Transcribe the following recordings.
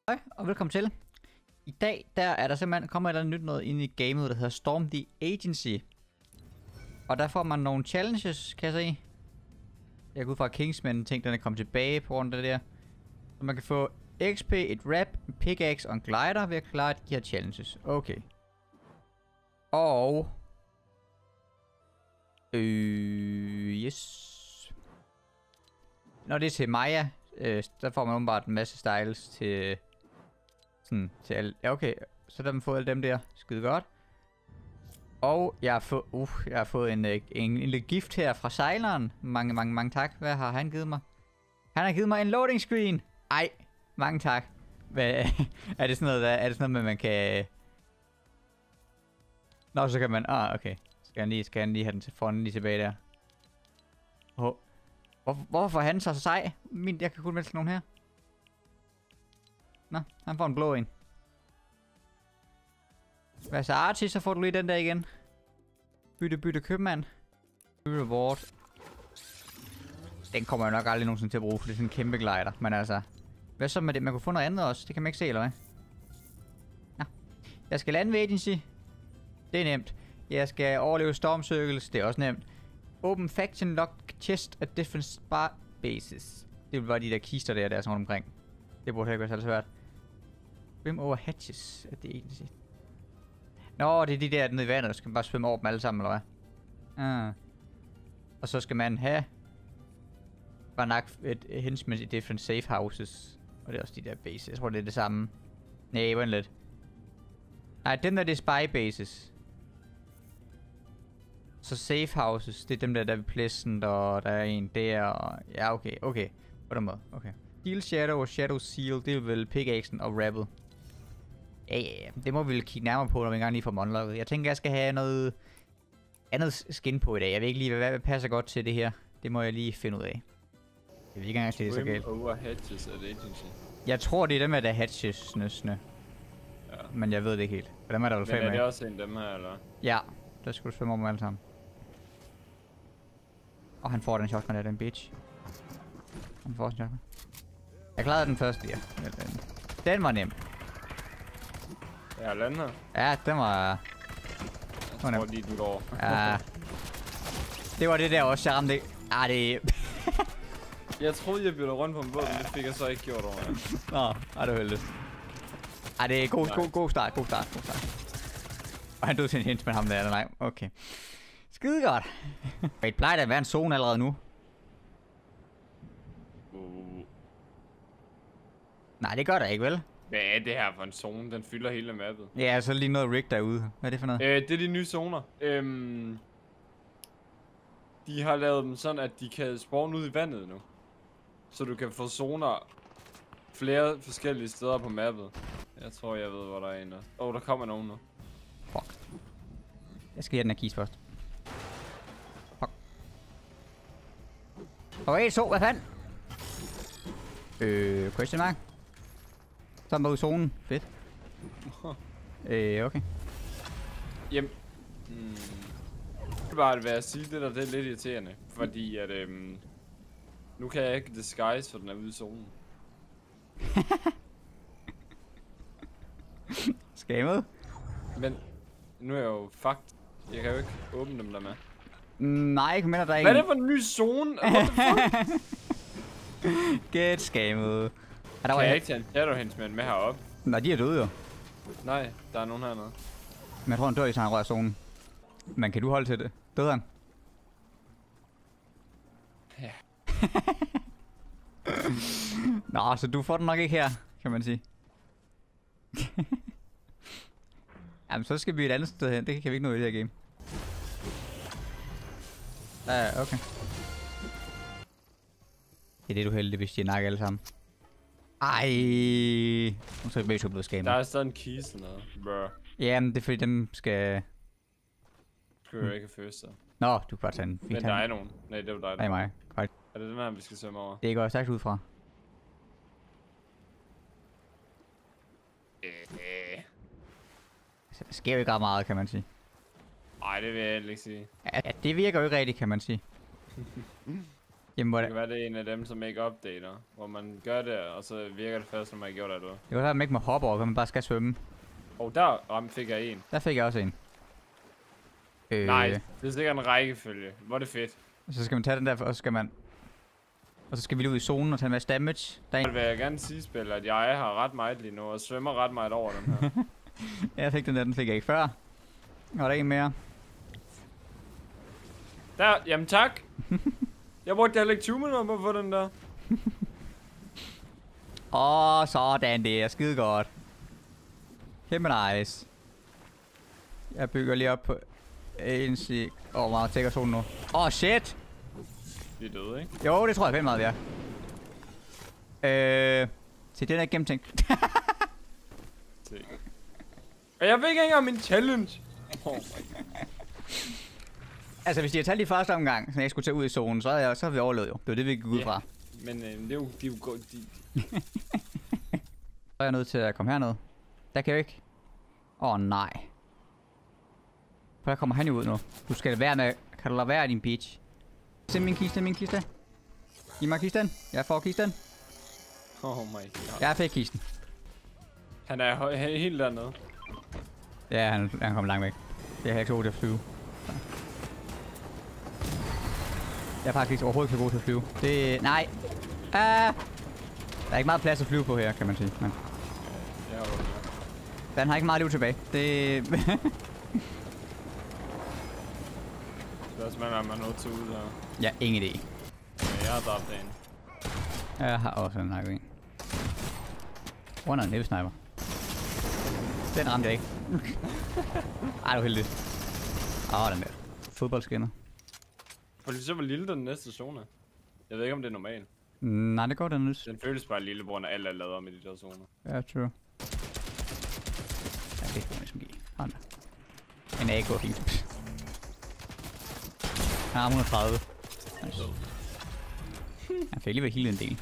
Hej og velkommen til. I dag der er der simpelthen kommet et eller andet nyt noget ind i gamet, der hedder Storm the Agency. Og der får man nogle challenges, kan jeg se. Jeg går ud fra at Kingsman tænkte, den er kommet tilbage på grund af det der. Så man kan få XP, et wrap, en pickaxe og en glider ved at klare de her challenges. Okay. Og... yes. Når det er til Maya, der får man åbenbart en masse styles til... Sådan, til alle... Ja, okay. Så der har man fået alle dem der. Skide godt. Og jeg har fået en lille gift her fra sejleren. Mange tak. Hvad har han givet mig? Han har givet mig en loading screen. Ej, mange tak. Hvad, er det sådan noget, med, man kan... Nå, så kan man... okay. Skal han lige have den til fonden lige tilbage der. Hvorfor får han så sej? Jeg kan kun vælge nogen her. Nå, han får en blå en. Hvad så Archie, så får du lige den der igen. Bytte købmand. Reward. Den kommer jeg nok aldrig nogensinde til at bruge, for det er sådan en kæmpe glider. Men altså, hvad så med det? Man kunne få noget andet også. Det kan man ikke se, eller hvad? Nå. Jeg skal lande ved Agency. Det er nemt. Jeg skal overleve Storm Circles. Det er også nemt. Open faction lock chest at different spar bases. Det vil være de der kister der er sådan rundt omkring. Det burde ikke være så svært. Swim over hatches at the Agency. Nå, det er de der nede i vandet. Skal man bare svømme over dem alle sammen, eller hvad? Og så skal man have... Bare nok et henchmen i different safe houses. Og det er også de der bases. Jeg tror, det er det samme. Nej, vent lidt. Nej, dem der, det er spy bases. Så safe houses, det er dem der er ved Pleasant, og der er en der, og... Ja, okay. På den måde, okay. Steel Shadow og Shadow Seal, det er vel pickaxen og rappet. Ja, det må vi vel kigge nærmere på, når vi engang lige får dem unlocket. Jeg tænker, jeg skal have noget andet skin på i dag. Jeg ved ikke lige, hvad passer godt til det her. Det må jeg lige finde ud af. Jeg ved ikke engang, det er så galt. Over hatches at Agency. Jeg tror, det er dem, der er hatchesnøsne. Ja. Men jeg ved det ikke helt. Og dem er der vel 5 af. Men er det også en af dem her, eller? Ja, der skulle du svømme over dem alle sammen. Og han får den shotgun der, den bitch. Han får den shotgun. Jeg klarede den første, ja. Den var nem. Ja, lander. Ja, den var... Jeg tror lige, den går. Ja. Det var det der også, jeg ramte ikke. Det... Jeg troede, jeg byttede rundt på en båd, men det fik jeg så ikke gjort over. Nå, det var heldigt. Det er god start. Og han døde til en hint med ham der, eller nej? Okay. Skide godt. Wait, plejer der at være en zone allerede nu? Nej, det gør der ikke, vel? Hvad er det her for en zone? Den fylder hele mappet. Ja, så lige noget rig derude. Hvad er det for noget? Det er de nye zoner. De har lavet dem sådan, at de kan spawne ud i vandet nu. Så du kan få zoner flere forskellige steder på mappet. Jeg tror, jeg ved, hvor der er en der. Der kommer nogen nu. Fuck. Jeg skal have den her kiste først. Fuck. Okay, så hvad fanden? Question mark. Så er man ude i zonen. Fedt. Okay. Jamen. Bare hvad jeg siger, det er lidt irriterende. Fordi at nu kan jeg ikke disguise, for den er ude i zonen. Skammet. Men nu er jeg jo fucked. Jeg kan jo ikke åbne dem der med. Nej, ikke mindre der er ikke. Hvad er det for en ny zone? What the fuck? Get skammet. Kan jeg ikke tage en Shadow Henchman med heroppe? Nej, de er døde jo. Nej, der er nogen hernede. Men jeg tror, han dør i sådan en rør zonen. Men kan du holde til det? Døde han? Ja. Nå, så du får den nok ikke her, kan man sige. Jamen, så skal vi et andet sted hen. Det kan vi ikke nå i det her game. Ja, okay. Det er det, du heldig, hvis de er nakke alle sammen. Ej. Nu så er vi blevet skamet. Der er stadig en keys eller noget. Brr. Jamen, det er fordi, dem skal... Skal jo ikke først så. Nå, du kan bare tage en. Men der er nogen. Nej, det er jo dig. Nej, mig. Right. Er det den her, vi skal svømme over? Det går jeg stærkt ud fra. Så der sker jo ikke ret meget, kan man sige. Nej, det vil jeg ikke sige. Ja, det virker jo ikke rigtigt, kan man sige. Jamen, hvor Det det... kan være, det er en af dem, som ikke opdater. Hvor man gør det, og så virker det først, når man har gjort det. Det var der, man ikke må hoppe over, hvor man bare skal svømme. Og der fik jeg en. Der fik jeg også en. Nej, det er sikkert en rækkefølge. Hvor er det fedt. Så skal man tage den der, og så skal man... Og så skal vi lige ud i zonen og tage en masse damage. Der er Det vil jeg gerne sige, spiller, at jeg har ret meget lige nu, og svømmer ret meget over den her. Jeg fik den fik jeg ikke før. Og der er en mere. Der, jamen tak. Jeg brugte heller ikke 20 minutter på at få den der. Sådan, det er skide godt. Kæmpe nice. Jeg bygger lige op på ANC. Meget tækker zonen nu. Shit! Vi er døde, ikke? Jo, det tror jeg pænt meget, vi er. Se, den er ikke gennemtænkt. Se. Og jeg fik ikke engang min challenge. Altså, hvis de havde talt i første omgang, så jeg skulle tage ud i zonen, så havde vi overlevet jo. Det var det, vi gik ud fra. Men det er jo, de er jo godt. Så er jeg nødt til at komme herned. Der kan jeg jo ikke. Nej. For der kommer han jo ud nu. Du skal være med. Kan du lade være din bitch? Se min kiste, Giv mig kisten. Jeg får kisten. Oh my god. Jeg fik kisten. Han er helt dernede. Ja, han kommer langt væk. Det er jeg ikke så god til at flyve. Jeg er faktisk overhovedet ikke så god til at flyve. Det... Nej. Der er ikke meget plads at flyve på her, kan man sige. Men... Ja, den har ikke meget liv tilbage. Det... det er også man er nødt til ud her. Ja, ingen idé. Ja, jeg har dræbt en. Jeg har også en nakket en. Under en nævesniper. Den ramte jeg ikke. Ej, det var heldigt. Den der. Fodboldskinner. Fordi så hvor lille den næste zone er. Jeg ved ikke om det er normalt. Nej, det går den nyt. Den føles bare lille, hvor alt er lavet om i de der zoner. Ja, true. Ja, det kan man ligesom give. Hånd der. En AK er fint. Han har 130. Nice. Han fik alligevel hele en del.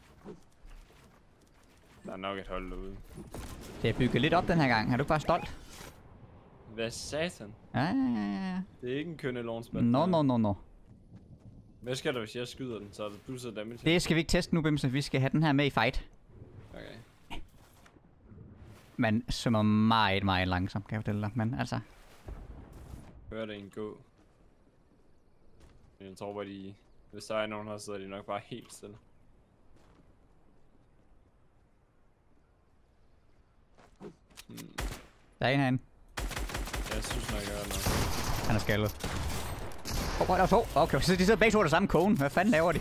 Der er nok et hold derude. Det er bygget lidt op den her gang. Er du ikke bare stolt? Hvad satan? Ja. Det er ikke en kønne launchpad. No. Hvad skal der, hvis jeg skyder den, så er det plusset damage? Det skal vi ikke teste nu, Bimse. Vi skal have den her med i fight. Okay. Man svømmer meget langsomt, kan jeg fortælle dig. Men altså... Hører det en gå. Jeg tror bare de... Hvis der er nogen her, så er de nok bare helt stille. Der er en herinde. Jeg synes nok, jeg hører noget. Han er skaldet. Der er to. Okay, så de sidder begge to af der samme kone. Hvad fanden laver de?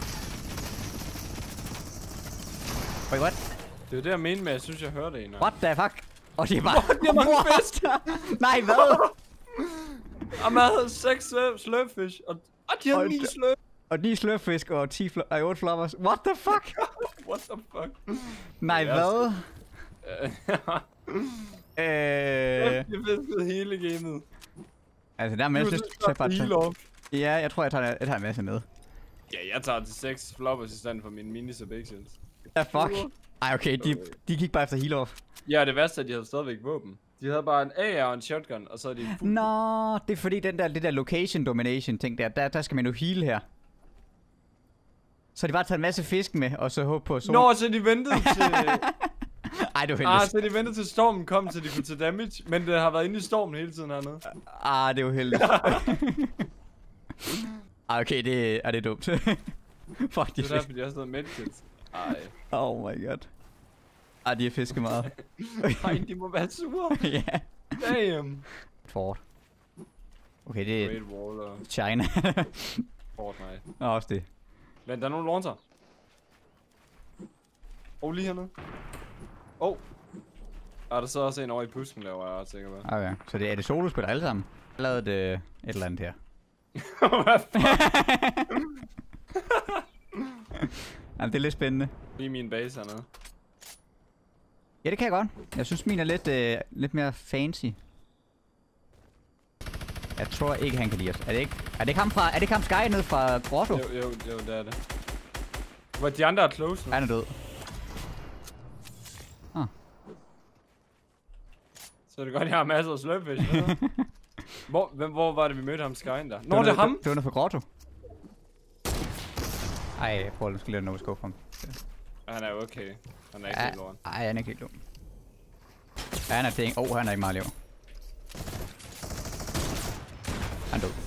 Wait, what? Det er det, jeg mener med, jeg synes, jeg hørte en. What the fuck? Og de er bare... De har mange fisk! Nej, hvad? Og man havde 6 slurpfish, og de havde 9 slurp. Og 9 slurpfisk og 8 floppers. What the fuck? What the fuck? Nej, hvad? Jeg fiskede hele gamet. Altså, der er masser af bare. Ja, jeg tror, jeg tager en masse med. Ja, jeg tager til 6 floppers i stedet for mine mini subactions. Ja, fuck. Ej, okay, de gik bare efter heal off. Ja, det værste er, at de havde stadigvæk våben. De havde bare en AR og en shotgun, og så er de fuld. Nå, det er fordi det der location domination ting der skal man jo heal her. Så de bare taget en masse fisk med, og så håbe på... Nå, så de ventede til... Ej, det var heldigt. Så de ventede til stormen kom, så de kunne tage damage, men det har været inde i stormen hele tiden hernede. Det var heldigt. Okay, det er dumt. Fuck, de det er derfor, de har sådan noget medkits. Ej. Oh my god. De har fisket meget. Ej, de må være sure. Ja. Damn. Fort. Okay, det er... Great Wall og... China. Fortnite. Også det. Men der er nogle launcher. Lige hernede. Der så også en over i busken derovre, jeg er ret sikker på. Okay, så det er det solospil alle sammen? Jeg har lavet et eller andet her. Hvad fuck? Jamen, det er lidt spændende. Lige min base hernede. Ja, det kan jeg godt. Jeg synes, min er lidt mere fancy. Jeg tror ikke, han kan lide os. Er det ikke ham Sky ned fra Grotto? Jo, det er det. Hvor de andre er close nu. Han er død. Så er det godt, jeg har masser af slurpfish. Hvor var det, vi mødte ham Skyen der? Nå, det er ham! Det var noget fra Grotto. Ej, jeg prøver at lade noget skuffe ham. Han er okay. Han er ikke helt lort. Ej, han er ikke helt lort. Han er ting. Han er ikke meget liv. Han død.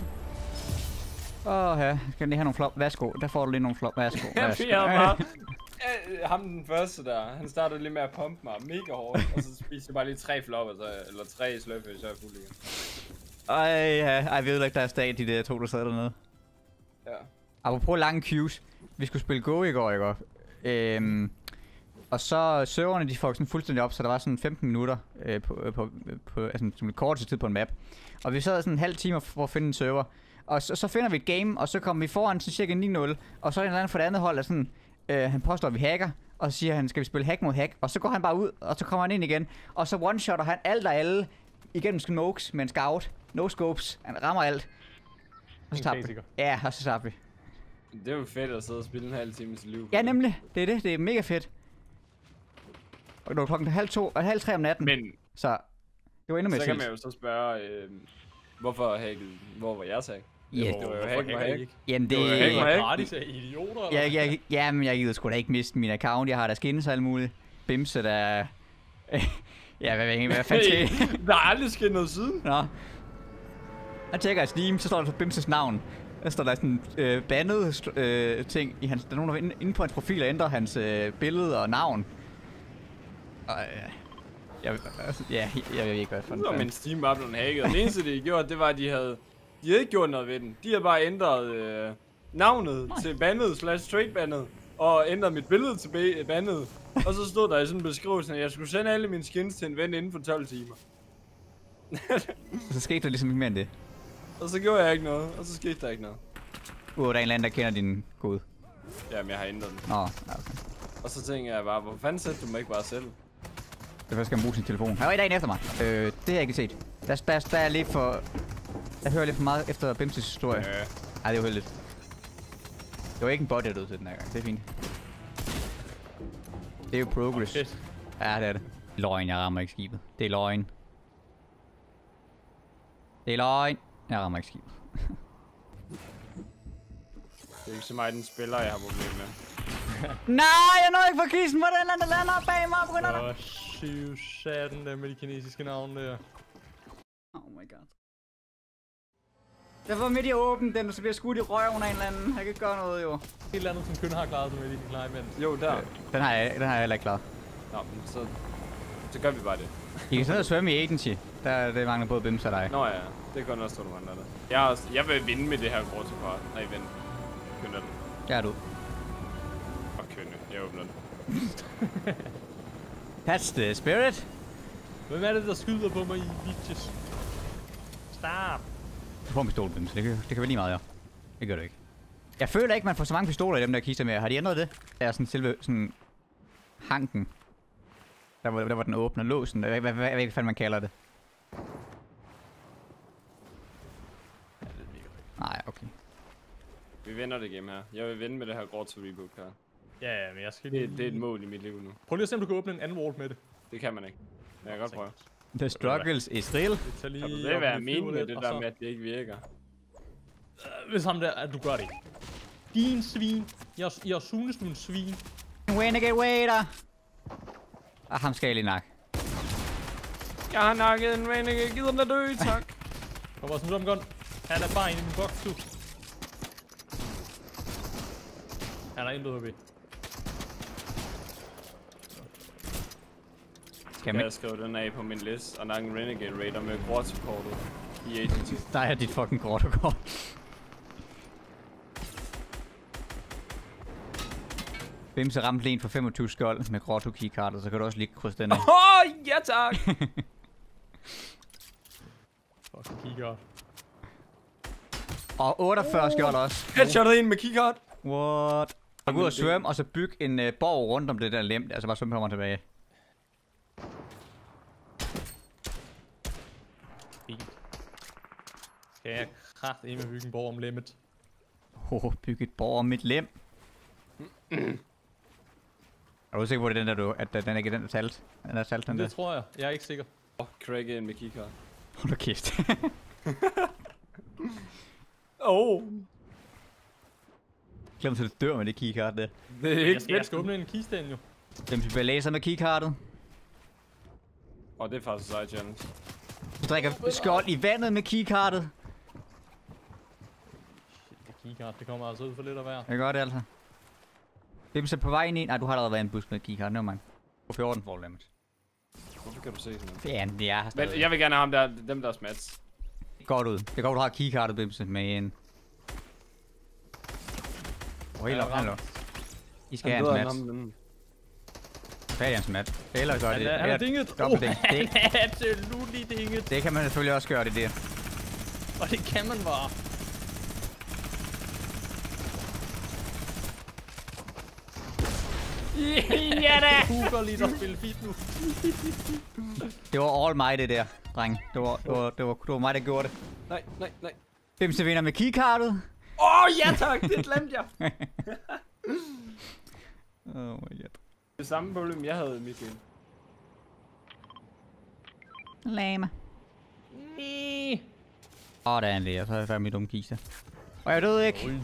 Ja. Skal jeg lige have nogle flop? Værsgo. Der får du lige nogle flop. Værsgo. Jeg fik bare... ham den første der, han startede lige med at pumpe mig mega hårdt, og så spiste jeg bare lige 3 flopper, eller 3 sløffe, så er jeg fuld igen. Ej, ved du ikke, der er stadig de der 2, der sad dernede. Ja. Apropos lange queues. Vi skulle spille Go i går, ikke? Og så serverne, de får sådan fuldstændig op, så der var sådan 15 minutter altså som korteste tid på en map. Og vi sad sådan en halv time for at finde en server. Og så finder vi et game, og så kommer vi foran til cirka 9-0. Og så er der en eller anden fra det andet hold, der sådan... han påstår, at vi hacker, og så siger han, skal vi spille hack mod hack? Og så går han bare ud, og så kommer han ind igen. Og så one-shotter han alt og alle igennem smokes med en scout. No scopes. Han rammer alt. Og så tager vi. Ja, og så tager vi. Det er jo fedt at sidde og spille en halv time i sit liv. Ja, nemlig. Det er det. Det er mega fedt. Og det var klokken 2:30 om natten. Men så det var endnu mere så kan man jo så spørge, hvorfor hackede, hvor var jeres hack? Ja, det var jo hack med hack. Jamen det var gratis af idioter, eller? Jamen jeg gider sgu da ikke miste min account. Jeg har da skins og alt muligt. Bimse der... ja, hvad fanden skal der er aldrig sket noget siden. Nå. Jeg tjekker Steam, så står der på Bimses navn. Der står der sådan bandet ting i hans... Der er nogen, der inde på hans profil og ændrer hans billede og navn. Og jeg ved ikke, hvad fanden. Så min Steam var blevet hacket. Det eneste, de gjorde, det var, at de havde ikke gjort noget ved den. De havde bare ændret navnet til bandet/trade-bandet. Og ændret mit billede til bandet. Og så stod der i sådan en beskrivelse, at jeg skulle sende alle mine skins til en ven inden for 12 timer. Så skete der ligesom ikke mere end det. Og så gjorde jeg ikke noget, og så skete der ikke noget. Der er en eller anden, der kender din kode. Jamen, jeg har ændret den. Nå, okay. Og så tænker jeg bare, hvor fanden sætter du mig ikke bare selv? Det først skal man bruge sin telefon. Han var i dag efter mig. Det har jeg ikke set. Der er lidt for... Jeg hører lidt for meget efter Bimses historie. Ej, det er jo heldigt. Det var ikke en bot, jeg døde til den her gang. Det er fint. Det er jo progress. Ja, det er det. Løgn, jeg rammer ikke skibet. Det er løgn. Det er løgn. Jeg rammer ikke skibet. Det er ikke så meget den spiller, jeg har problemer med. Nej, jeg nåede ikke for kisten. Hvordan der lander bag mig? Begynder der? Syv satan der med de kinesiske navne der. Oh my god. Jeg var midt i åben, den så bliver skudt i røven af en eller anden. Jeg kan ikke gøre noget, jo. Et eller andet, som kun har klaret sig med, de kan klare imens. Jo, der. Den har jeg heller ikke klaret. Nå, men så gør vi bare det. I kan sidde og svømme i Agency. Det mangler både Bims og dig. Nå ja, det kan også stå, du mangler det. Jeg vil vinde med det her gråtepart. Nej, vent. Kønner den. Jeg er du. Og kønne. Jeg åbner den. That's the spirit. Hvem er det, der skyder på mig i bitches? Stop! Du får en pistol, Bims. Det kan være lige meget, ja. Det gør du ikke. Jeg føler ikke, man får så mange pistoler i dem der kister med. Har de ændret det? Det er sådan selve sådan... hanken. Der var den åbne låsen. Hvad fanden man kalder det? Nej, okay. Vi vinder det game her. Jeg vil vinde med det her gråt reboot her. Ja, men jeg skal Det er et mål i mit liv nu. Prøv lige at se, om du kan åbne en anden wall med det. Det kan man ikke. Men jeg kan godt prøve. The struggles is real. Det tager lige... Kan du det være meningen med det der med, at det ikke virker? Hvis ham der, at du gør det ikke. Din svin. Jeg synes, du er en svin. Renegade waiter. Ham skal jeg lige nakke. Jeg har nakket en Renegade. Gider den at dø, tak. Kom også en gun. Han er bare inde i min boks, du. Han er intet HP. Skal jeg skrive den af på min liste og nakke en Renegade Raider med gråt-supportet i Agency. Der er dit fucking gråt. Bimse ramte lige en for 25 skjold med gråt keycardet, så kan du også lige krydse den af. Ja tak! Fucking keycard. Og 48 skjold også. Headshotet ind med keycard. What? Og gå ud og svømme, og så bygge en borg rundt om det der lem. Altså bare svømme på mig tilbage. Fint. Skal jeg kraftedeme bygge en borg om lemmet? Bygge et borg om mit lem. Er du sikker på, at den ikke er den, der talt? Den er talt, den der? Det tror jeg. Jeg er ikke sikker. Crack ind med keycard. Hold da kæft. Glem til at dør med det keycard der. Det er ikke Jeg skal åbne en kiste jo. Hvem skal læser med keycardet? Og det er faktisk en challenge. Du drikker skjold i vandet med keycardet. Det keycard, det kommer altså ud for lidt at være. Jeg gør det altså. Hvem er på vej ind i? Nej, du har allerede været en bus med keycard. Nå, man. På 14 for limit. Hvorfor kan du se sådan noget? Ja, det er Men jeg vil gerne have ham der, dem der er smats. godt ud. Det går, du har keycardet, Bimse, med en... Helt op, hallo. I skal have en smat. Færdig en smat. Eller gør det. Han er dinget. Dobbeltding. Han er absolut dinget. Det kan man selvfølgelig også gøre, det der. Og det kan man bare. Ja da! Du går lige at spille fit nu. Det var all mig, det der, dreng. Det var mig, der gjorde det. Nej. Bimse vinder med keycardet. Ja tak, det glemte jeg. Oh my god. Det samme problem, jeg havde i mit game. Lame. Der er en læger, så er jeg færdig med dumme kiste. Og jeg døde ikke.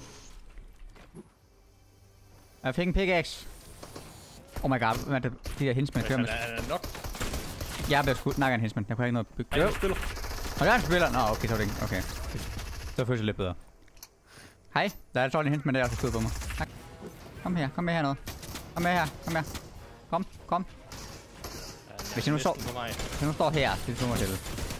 Jeg fik en pickaxe. Oh my god, hvad er det? De der hensmænd kører med. Nok. Jeg bliver skudt. Nej, en hensmænd. Jeg kunne ikke noget at bygge. Ej, du spiller. Og der er en spiller. Nå, okay, så var det ikke. Okay. Så føles det lidt bedre. Hej, der er en hensmænd der, der skyder på mig. Tak. Kom her, kom med hernede. Kom med her, kom her. Kom. Hvis jeg nu står her, det er mig til.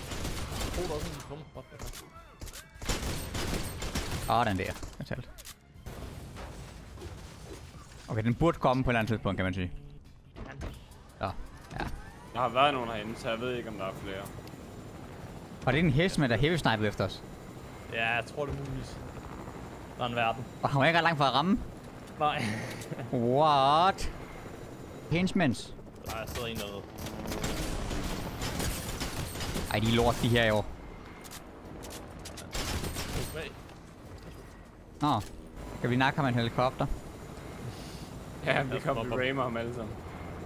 Den der. Jeg talte. Okay, den burde komme på et eller andet tidspunkt, kan man sige. Så, ja. Der har været nogen herinde, så jeg ved ikke, om der er flere. Og det er en hestmand, der heavy snipede efter os. Ja, jeg tror det er muligvis. Der er en verden. Og han var ikke ret langt fra at ramme. Nej. What? Hensmænds. Der er stadig en derude. Ej, de er lort, de her i år. Nå. Kan vi nakke ham en helikopter? Ja, vi kommer til rammer ham alle sammen.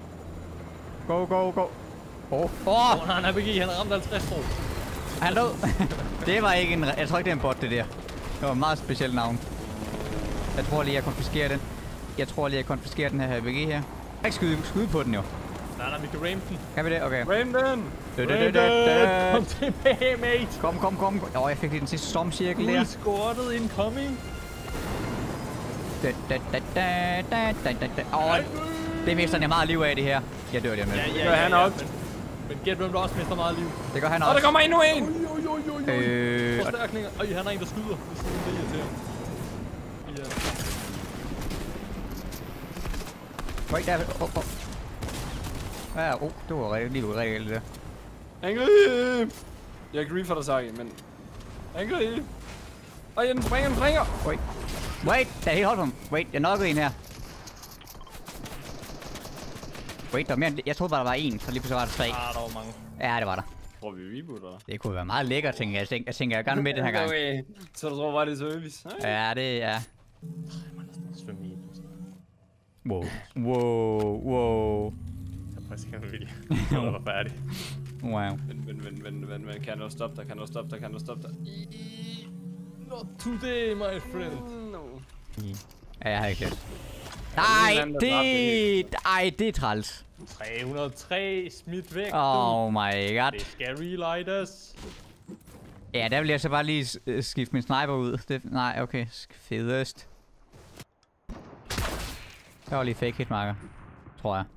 Go. Han er BG, han ramte 50 år. Han død. Det var ikke en... Jeg tror ikke, det er en bot, det der. Det var et meget specielt navn. Jeg tror lige, jeg konfiskerer den. Den her HBG her. Jeg kan ikke skyde på den jo. Nej, vi kan rame den. Kan vi det? Okay. Ram den! Kom tilbage, mate! Kom. Jeg fik lige den sidste stormcirkel der. Escorted incoming. Det mister jeg meget liv af, det her. Jeg dør lige med. Det gør han også. Men gæt hvem der også mister meget liv. Det gør han også. Og der kommer endnu en! Forstærkninger. Han er en, der skyder. Det er irriterende. Wait, der ja, det var lige reelt det der. Angrib! Jeg kan reef for dig, Saki, men... Angrib! Den springer! Wait, der er helt holdt på ham. Wait, jeg knockede en her. Wait, der var mere. Jeg troede bare, der var en, så lige pludselig var der 3. Der var mange. Ja, det var der. Tror vi rebooter? Det kunne være meget lækkert, tænker jeg. Jeg tænker, jeg gerne med den her gang. Okay. Så du tror bare, det er service? Ja, det er... Svømme i. Wow. Jeg prøver ikke med vilje. Jeg var færdig. Wow. Men kan du stoppe dig? Not today, my friend. No. Ja, jeg har ikke læst. Nej, det er træls. 303 smidt væk. Oh my god. Det skal relightes. Ja, der vil jeg så bare lige skifte min sniper ud. Nej, okay. Fedest. Der var lige fake hitmarker, tror jeg.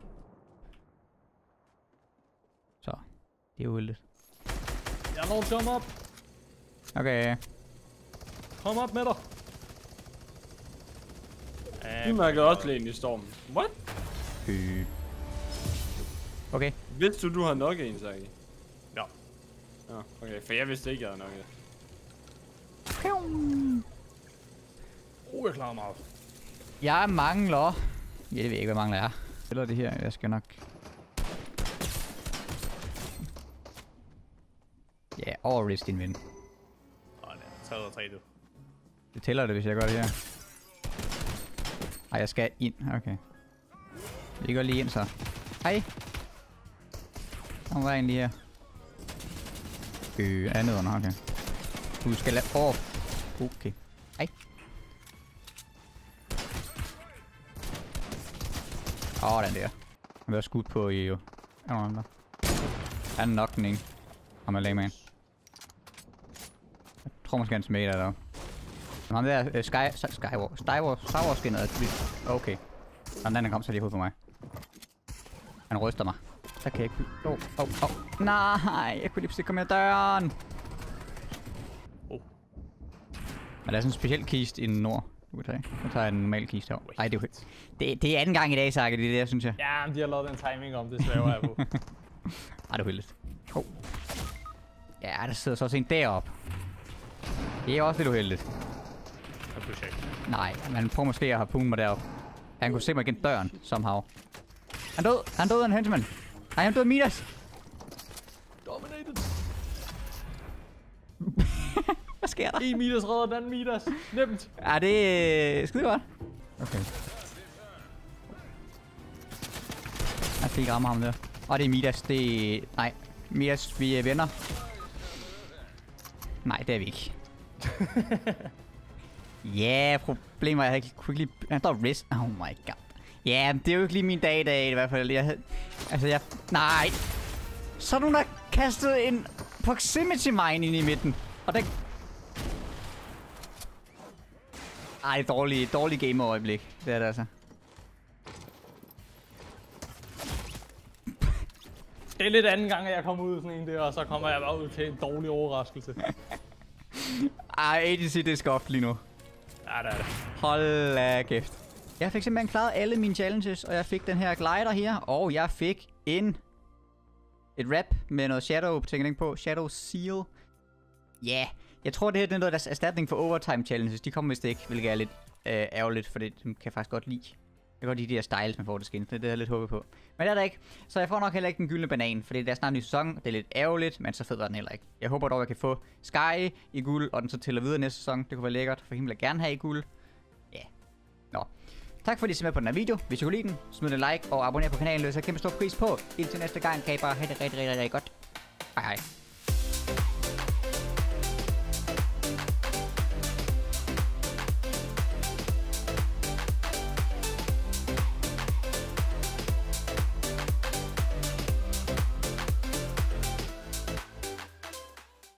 Så. Det er uheldigt. Jeg når jump op. Okay. Kom op med dig. Vi mærkede også lige ind i stormen. What? Okay. Vidste du har nok en, Saki? Ja. Okay, for jeg vidste ikke, jeg havde nok en. Jeg klarer meget. Jeg mangler... Jeg ved ikke, hvad mangler jeg. Eller det her, jeg skal nok... Ja, overrist din ven. Nej, det er 303 du. Det tæller det, hvis jeg gør det her. Ej, jeg skal ind. Okay. Vi går lige ind så. Hej. Der var en lige her. Andet under, okay. Du skal lade... Okay. Hej. Den der. Jeg vil have skudt på i jo. Er der andre? Han er nok den ene. Ham er lagman. Jeg tror måske han smager der. Men ham der Star Wars skinnet er lidt okay. Og den anden kom så lige i hovedet på mig. Han ryster mig. Så kan jeg ikke... Nej, jeg kunne lige pludselig komme ind ad døren. Men der er sådan en speciel kist i den nord. Du kan tage. Nu tager jeg en normal kist her. Ej, det er jo det er anden gang i dag, Sakke, det er det, synes jeg. Ja, men de har lavet den timing om, det svæver jeg på. Ej, det er heldigt. Ja, der sidder så også en deroppe. Det er også lidt uheldigt. Nej, man prøver måske at have pungen mig deroppe. Han kunne se mig gennem døren, somehow. Han døde en henchman. Nej, han døde Midas. Dominated. Hvad sker der? En Midas redder den anden Midas. Nemt. Ja, det er skide godt. Okay. Jeg fik rammer ham der. Og det er Midas, det er... Nej, Midas, vi er venner. Nej, det er vi ikke. Ja, problemet er, at jeg kunne ikke lige... Han står risk. Oh my god. Ja, det er jo ikke lige min dag i dag, i hvert fald. Nej! Så er nogen, der kastet en proximity mine ind i midten. Og den... Ej, dårlig game-øjeblik. Det er det altså. Det er lidt anden gang, at jeg kommer ud sådan en der, og så kommer jeg bare ud til en dårlig overraskelse. Ej, ADC, det er skoft lige nu. Ja, det er det. Hold da kæft. Jeg fik simpelthen klaret alle mine challenges, og jeg fik den her glider her, og jeg fik et wrap med noget shadow-tænkning på. Shadow Seal. Ja, yeah. Jeg tror, det her er noget deres erstatning for overtime challenges. De kommer vist ikke, hvilket er lidt ærgerligt, for det kan jeg faktisk godt lide. Jeg kan godt lide de her styles, man får det skin. Det er det, jeg lidt håbet på. Men det er der ikke. Så jeg får nok heller ikke den gyldne banan, fordi det er snart en ny sæson. Det er lidt ærgerligt, men så fed var den heller ikke. Jeg håber dog, jeg kan få Sky i guld, og den så tæller videre næste sæson. Det kunne være lækkert, for hende vil jeg gerne have i guld. Ja. Yeah. Nå. Tak fordi I så med på den her video. Hvis I kunne lide den, smid en like og abonner på kanalen. Det er så kæmpe stor pris på. Indtil næste gang kan I bare have det rigtig godt. Hej hej.